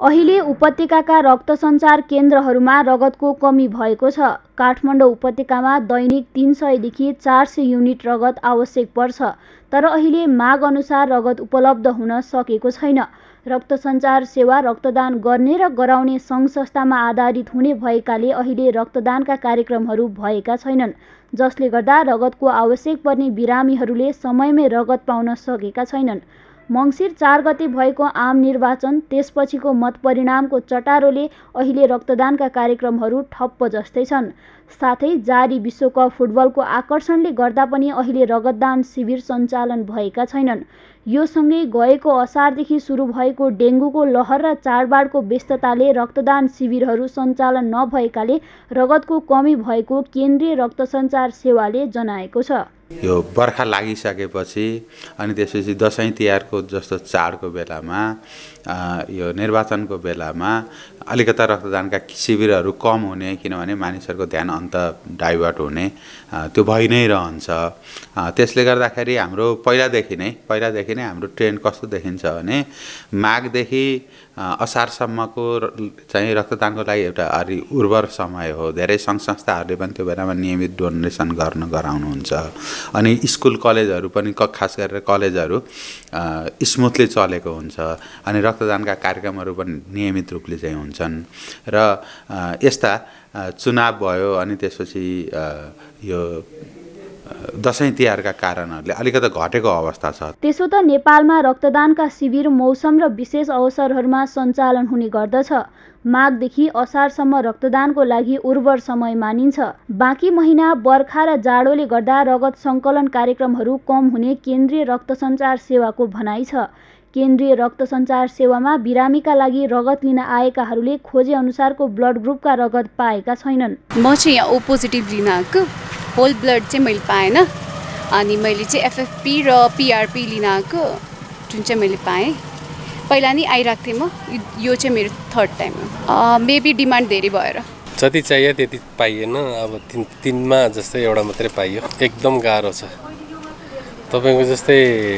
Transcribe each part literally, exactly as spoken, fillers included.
अहिले उपत्यकाका रक्त सञ्चार केन्द्रहरूमा रगतको कमी भएको छ। काठमाडौँ उपत्यकामा दैनिक तीन सयदेखि चार सय युनिट रगत आवश्यक पर्छ, तर अहिले माग अनुसार रगत उपलब्ध हुन सकेको छैन। रक्त सञ्चार सेवा रक्तदान गर्ने र गराउने सङ्घ संस्थामा आधारित हुने भएकाले अहिले रक्तदानका कार्यक्रमहरू भएका छैनन्, जसले गर्दा रगतको आवश्यक पर्ने बिरामीहरूले समयमै रगत पाउन सकेका छैनन्। मङ्सिर चार गते भएको आम निर्वाचन त्यसपछिको मत परिणामको चटारोले अहिले रक्तदानका कार्यक्रमहरू ठप्प जस्तै छन्। साथै जारी विश्वकप फुटबलको आकर्षणले गर्दा पनि अहिले रगतदान शिविर सञ्चालन भएका छैनन्। यो सँगै गएको असारदेखि सुरु भएको डेङ्गुको लहर र चाडबाडको व्यस्तताले रक्तदान शिविरहरू सञ्चालन नभएकाले रगतको कमी भएको केन्द्रीय रक्त सञ्चार सेवाले जनाएको छ। यो बर्खा लागिसकेपछि अनि त्यसपछि दसैँ तिहारको जस्तो चाडको बेलामा यो निर्वाचनको बेलामा अलिकता रक्तदानका शिविरहरू कम हुने, किनभने मानिसहरूको ध्यान अन्त डाइभर्ट हुने त्यो भइ नै रहन्छ। त्यसले गर्दाखेरि हाम्रो पहिलादेखि नै पहिलादेखि नै हाम्रो ट्रेन्ड कस्तो देखिन्छ भने माघदेखि असारसम्मको चाहिँ रक्तदानको लागि एउटा अलि उर्वर समय हो। धेरै सङ्घ संस्थाहरूले पनि त्यो बेलामा नियमित डोनेसन गर्न गराउनुहुन्छ अनि स्कुल कलेजहरू पनि खास गरेर कलेजहरू स्मुथली चलेको हुन्छ अनि रक्तदानका कार्यक्रमहरू पनि नियमित रूपले चाहिँ हुन्छन्। र यस्ता चुनाव भयो अनि त्यसपछि यो दसैँ तिहारका कारणहरूले अलिकति घटेको अवस्था छ। त्यसो त नेपालमा रक्तदानका शिविर मौसम र विशेष अवसरहरूमा सञ्चालन हुने गर्दछ। माघदेखि असारसम्म रक्तदानको लागि उर्वर समय मानिन्छ। बाँकी महिना बर्खा र जाडोले गर्दा रगत सङ्कलन कार्यक्रमहरू कम हुने केन्द्रीय रक्त सञ्चार सेवाको भनाइ छ। केन्द्रीय रक्त सञ्चार सेवामा बिरामीका लागि रगत लिन आएकाहरूले खोजे अनुसारको ब्लड ग्रुपका रगत पाएका छैनन्। म चाहिँ यहाँ ओ पोजिटिभ लिन आएको, होल ब्लड चाहिँ मैले पाएन। अनि मैले चाहिँ एफएफपी र पिआरपी लिन आएको, जुन चाहिँ मैले पाएँ। पहिला नि आइरहेको थिएँ म, यो चाहिँ मेरो थर्ड टाइम हो। मेबी डिमान्ड धेरै भएर जति चाहियो त्यति पाइएन। अब तिन तिनमा जस्तै एउटा मात्रै पाइयो। एकदम गाह्रो छ। तपाईँको जस्तै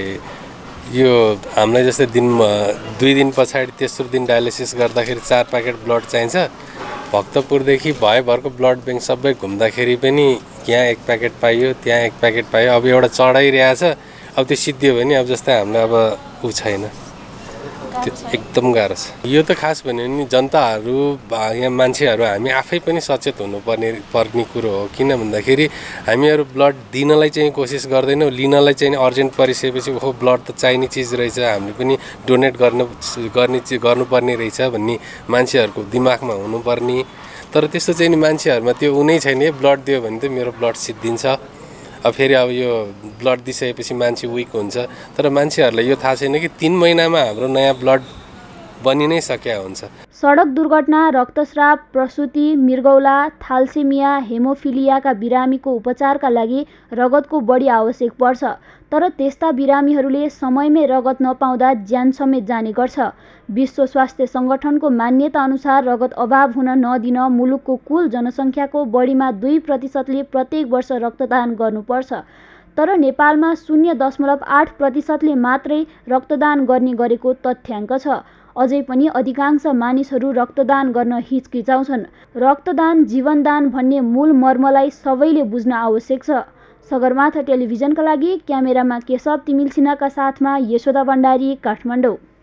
यो हामीलाई जस्तै दिनमा दुई दिन पछाडि तेस्रो दिन डायलिसिस गर्दाखेरि चार प्याकेट ब्लड चाहिन्छ। भक्तपुरदेखि भयभरको ब्लड ब्याङ्क सबै घुम्दाखेरि पनि यहाँ एक प्याकेट पाइयो, त्यहाँ एक प्याकेट पाइयो। अब एउटा चढाइरहेछ, अब त्यो सिद्धियो भने अब जस्तै हामीलाई अब ऊ छैन। त्यो एकदम गाह्रो छ। यो त खास भन्यो भने जनताहरू यहाँ मान्छेहरू हामी आफै पनि सचेत हुनुपर्ने पर्ने कुरो हो। किन भन्दाखेरि हामीहरू ब्लड दिनलाई चाहिँ कोसिस गर्दैनौँ, लिनलाई चाहिँ अर्जेन्ट परिसकेपछि ओहो ब्लड त चाहिने चिज रहेछ, हामीले पनि डोनेट गर्नु गर्ने गर्नुपर्ने रहेछ भन्ने मान्छेहरूको दिमागमा हुनुपर्ने। तर त्यस्तो चाहिँ नि मान्छेहरूमा त्यो उनै छैन। ब्लड दियो भने त मेरो ब्लड सिद्धिन्छ। अब फेरि अब यो ब्लड दिइसकेपछि मान्छे विक हुन्छ। तर मान्छेहरूलाई यो थाहा छैन कि तीन महिनामा हाम्रो नयाँ ब्लड बनि नै सकिया हुन्छ। सडक दुर्घटना, रक्तस्राव, प्रसुति, मृगौला, थालसेमिया, हेमोफिलियाका बिरामीको उपचारका लागि रगतको बढी आवश्यक पर्छ। तर त्यस्ता बिरामीहरूले समयमै रगत नपाउँदा ज्यान समेत जाने गर्छ। विश्व स्वास्थ्य सङ्गठनको मान्यता अनुसार रगत अभाव हुन नदिन मुलुकको कुल जनसङ्ख्याको बढीमा दुई प्रतिशतले प्रत्येक वर्ष रक्तदान गर्नुपर्छ। तर नेपालमा शून्य दशमलव आठ प्रतिशतले मात्रै रक्तदान गर्ने गरेको तथ्याङ्क छ। अझै पनि अधिकांश मानिसहरू रक्तदान गर्न हिचकिचाउँछन्। रक्तदान जीवनदान भन्ने मूल मर्मलाई सबैले बुझ्न आवश्यक छ। सगरमाथा टेलिभिजनका लागि क्यामेरामा केशव तिमिल सिन्हाका साथमा यशोदा भण्डारी, काठमाडौँ।